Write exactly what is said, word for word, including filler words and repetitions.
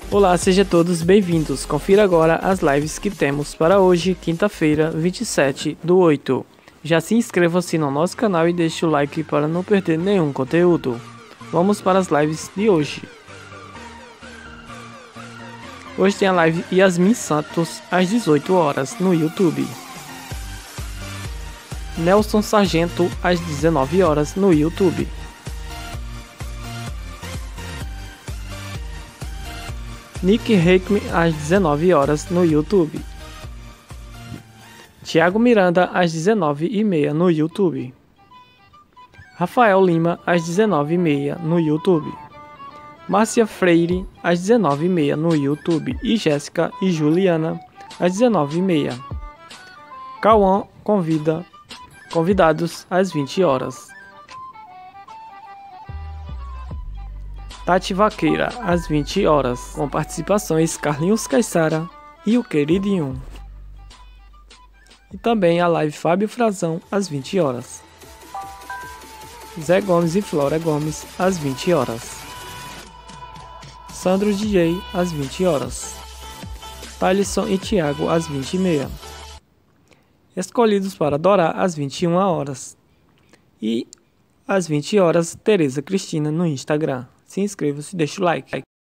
Olá, sejam todos bem-vindos. Confira agora as lives que temos para hoje, quinta-feira, vinte e sete do oito. Já se inscreva-se no nosso canal e deixe o like para não perder nenhum conteúdo. Vamos para as lives de hoje. Hoje tem a live Yasmin Santos às dezoito horas no YouTube. Nelson Sargento às dezenove horas no YouTube. Nick Reikme às dezenove horas no YouTube. Thiago Miranda às dezenove e meia no YouTube. Rafael Lima às dezenove e meia no YouTube. Márcia Freire às dezenove e meia no YouTube e Jéssica e Juliana às dezenove e meia. Cauã convida convidados às vinte horas. Tati Vaqueira às vinte horas, com participações Carlinhos Caissara e o Queridinho. E também a live Fábio Frazão às vinte horas. Zé Gomes e Flora Gomes às vinte horas. Sandro D J às vinte horas. Thalisson e Thiago às vinte e meia. Escolhidos para adorar às vinte e uma horas. E às vinte horas, Tereza Cristina no Instagram. Se inscreva-se e deixe o like.